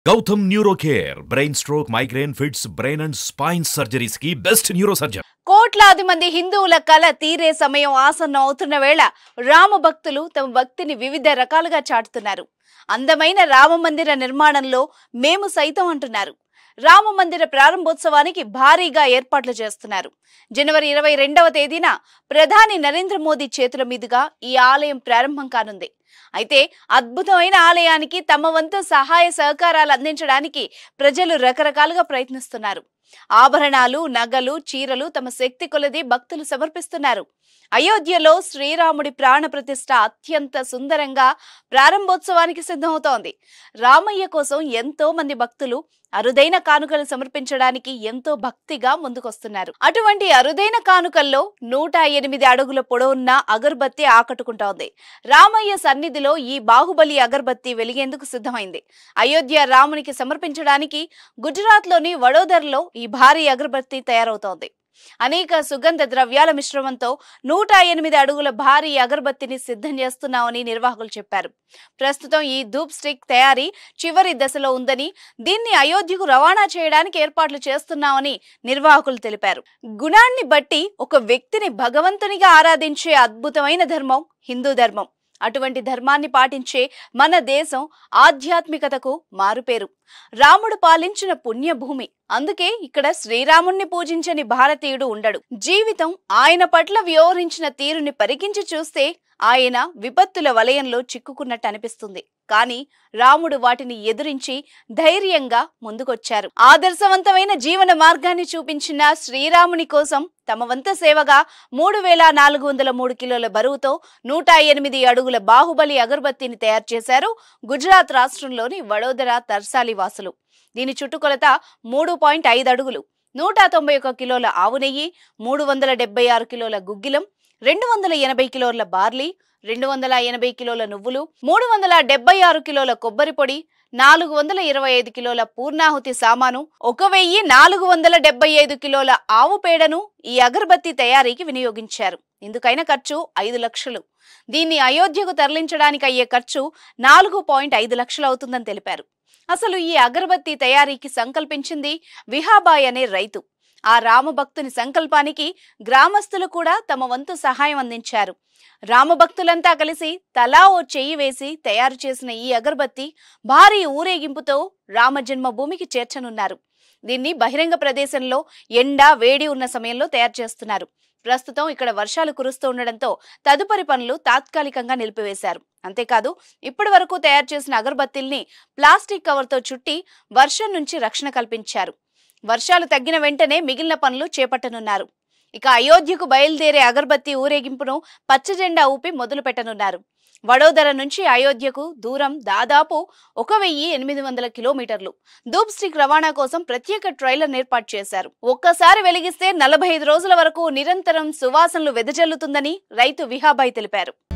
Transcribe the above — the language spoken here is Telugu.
Gautam Neurocare, brain stroke, migraine, fits, brain and spine surgeries की best neurosurgeon. కోట్లాది మంది హిందువుల కల తీరే సమయం ఆసన్నం అవుతున్న వేళ రామ భక్తులు తమ భక్తిని వివిధ రకాలుగా చాటుతున్నారు. అందమైన రామ మందిర నిర్మాణంలో మేము సైతం అంటున్నారు. రామ మందిర ప్రారంభోత్సవానికి భారీగా ఏర్పాట్లు చేస్తున్నారు. జనవరి 22వ తేదీన ప్రధాని నరేంద్ర మోదీ చేతుల మీదుగా ఈ ఆలయం ప్రారంభం కానుంది. అయితే అద్భుతమైన ఆలయానికి తమ వంతు సహాయ సహకారాలు అందించడానికి ప్రజలు రకరకాలుగా ప్రయత్నిస్తున్నారు. ఆభరణాలు, నగలు, చీరలు తమ శక్తి కొలది భక్తులు సమర్పిస్తున్నారు. అయోధ్యలో శ్రీరాముడి ప్రాణ ప్రతిష్ఠ అత్యంత సుందరంగా ప్రారంభోత్సవానికి సిద్ధమవుతోంది. రామయ్య కోసం ఎంతో మంది భక్తులు అరుదైన కానుకలు సమర్పించడానికి ఎంతో భక్తిగా ముందుకొస్తున్నారు. అటువంటి అరుదైన కానుకల్లో 108 అడుగుల పొడవున్న అగర్బత్తి ఆకట్టుకుంటోంది. రామయ్య సన్నిధిలో ఈ బాహుబలి అగర్బత్తి వెలిగేందుకు సిద్ధమైంది. అయోధ్య రామునికి సమర్పించడానికి గుజరాత్లోని వడోదరలో ఈ భారీ అగరబత్తి తయారవుతోంది. అనేక సుగంధ ద్రవ్యాల మిశ్రమంతో 108 అడుగుల భారీ అగరబత్తిని సిద్ధం చేస్తున్నామని నిర్వాహకులు చెప్పారు. ప్రస్తుతం ఈ ధూప్ స్టిక్ తయారీ చివరి దశలో ఉందని, దీన్ని అయోధ్యకు రవాణా చేయడానికి ఏర్పాట్లు చేస్తున్నామని నిర్వాహకులు తెలిపారు. గుణాన్ని బట్టి ఒక వ్యక్తిని భగవంతునిగా ఆరాధించే అద్భుతమైన ధర్మం హిందూ ధర్మం. అటువంటి ధర్మాన్ని పాటించే మన దేశం ఆధ్యాత్మికతకు మారుపేరు. రాముడు పాలించిన పుణ్యభూమి. అందుకే ఇక్కడ శ్రీరాముణ్ణి పూజించని భారతీయుడు ఉండడు. జీవితం ఆయన పట్ల వ్యవహరించిన తీరుని పరికించి చూస్తే ఆయన విపత్తుల వలయంలో చిక్కుకున్నట్టు అనిపిస్తుంది. కానీ రాముడు వాటిని ఎదురించి ధైర్యంగా ముందుకొచ్చారు. ఆదర్శవంతమైన జీవన మార్గాన్ని చూపించిన శ్రీరాముని కోసం తమ వంత సేవగా 3403 కిలోల బరువుతో 108 అడుగుల బాహుబలి అగరబత్తిని తయారు చేశారు గుజరాత్ రాష్ట్రంలోని వడోదర తర్సాలి వాసులు. దీని చుట్టుకొలత 3.5 అడుగులు, 191 కిలోల ఆవు నెయ్యి, 376 కిలోల గుగ్గిలం, 280 కిలోల బార్లీ, 280 కిలోల నువ్వులు, 376 కిలోల కొబ్బరి పొడి, 425 కిలోల పూర్ణాహుతి సామాను, 1475 కిలోల ఆవు పేడను ఈ అగరబత్తి తయారీకి వినియోగించారు. ఇందుకైన ఖర్చు 5 లక్షలు. దీన్ని అయోధ్యకు తరలించడానికి అయ్యే ఖర్చు 4.5 లక్షలు అవుతుందని తెలిపారు. అసలు ఈ అగరబత్తి తయారీకి సంకల్పించింది విహాబాయ్ అనే రైతు. ఆ రామభక్తుని సంకల్పానికి గ్రామస్తులు కూడా తమ వంతు సహాయం అందించారు. రామభక్తులంతా కలిసి తలా ఓ చెయ్యి వేసి తయారు చేసిన ఈ అగరబత్తి భారీ ఊరేగింపుతో రామజన్మభూమికి చేర్చనున్నారు. దీన్ని బహిరంగ ప్రదేశంలో ఎండ, వేడి ఉన్న సమయంలో తయారు చేస్తున్నారు. ప్రస్తుతం ఇక్కడ వర్షాలు కురుస్తూ ఉండడంతో తదుపరి పనులు తాత్కాలికంగా నిలిపివేశారు. అంతేకాదు ఇప్పటి వరకు తయారు చేసిన అగరబత్తిల్ని ప్లాస్టిక్ కవర్తో చుట్టి వర్షం నుంచి రక్షణ కల్పించారు. వర్షాలు తగ్గిన వెంటనే మిగిలిన పనులు చేపట్టనున్నారు. ఇక అయోధ్యకు బయలుదేరే అగరబత్తి ఊరేగింపును పచ్చజెండా ఊపి మొదలు పెట్టనున్నారు. వడోదర నుంచి అయోధ్యకు దూరం దాదాపు 1800 కిలోమీటర్లు. ధూప్ స్టిక్ రవాణా కోసం ప్రత్యేక ట్రైలర్ ఏర్పాటు చేశారు. ఒక్కసారి వెలిగిస్తే 45 రోజుల వరకు నిరంతరం సువాసనలు వెదజల్లుతుందని రైతు విహాబాయ్ తెలిపారు.